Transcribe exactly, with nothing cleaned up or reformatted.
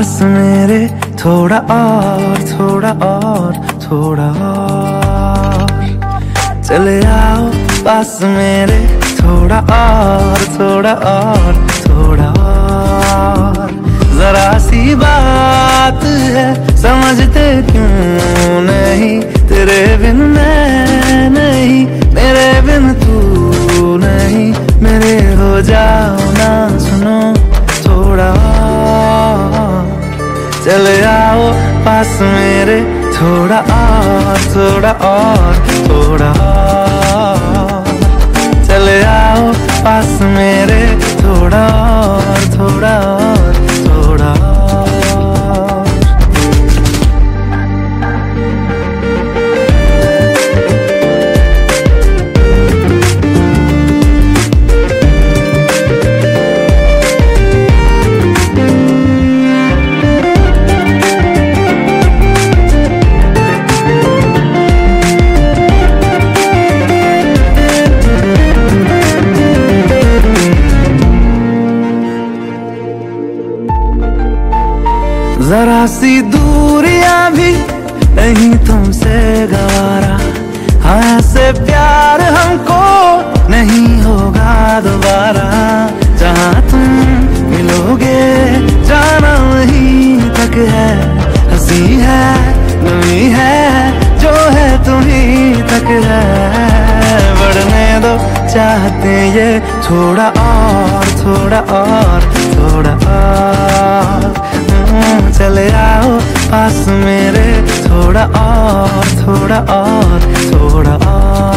पास मेरे, थोड़ा और थोड़ा और थोड़ा और। चले आओ पास मेरे, थोड़ा और थोड़ा और थोड़ा और। जरा सी बात है समझते क्यों नहीं, तेरे बिन मैं नहीं, मेरे बिन तू नहीं। मेरे हो जाओ ना सुनो थोड़ा और। चले आओ पास मेरे, थोड़ा और थोड़ा और थोड़ा और। चले आओ पास मेरे, थोड़ा और थोड़ा और थोड़ा और। जरा सी दूरियां भी नहीं तुमसे गवारा, हाँ ऐसे प्यार हमको नहीं होगा दोबारा। जहाँ तुम मिलोगे जाना वहीं तक है, हंसी है नमी है जो है तुम्हीं तक है। बढ़ने दो चाहते ये थोड़ा और थोड़ा और थोड़ा और। चले आओ पास मेरे, थोड़ा और थोड़ा और थोड़ा और।